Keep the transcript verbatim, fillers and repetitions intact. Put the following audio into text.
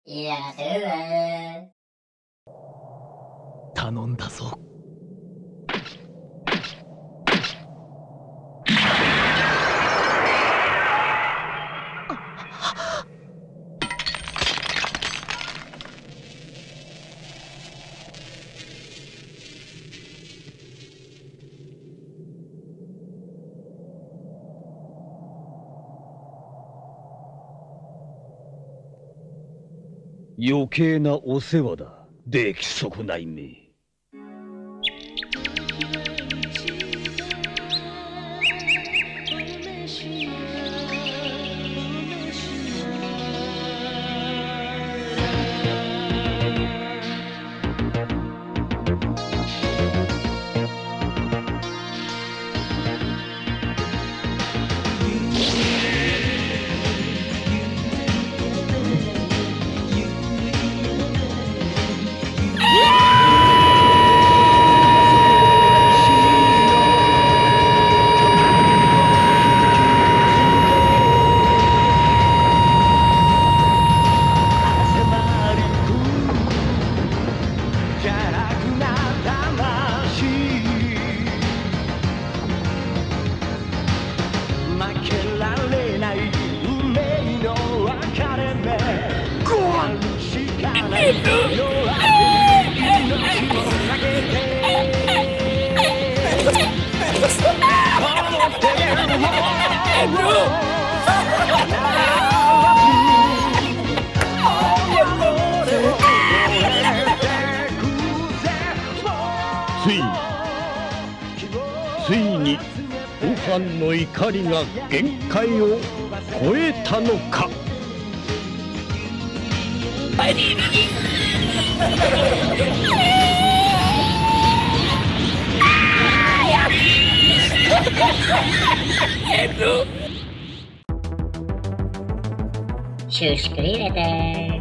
いらっしゃいませ。 頼んだぞ。 余計なお世話だ、出来損ないめ。ついについにご飯の怒りが限界を超えたのか。 シューシクリ入れて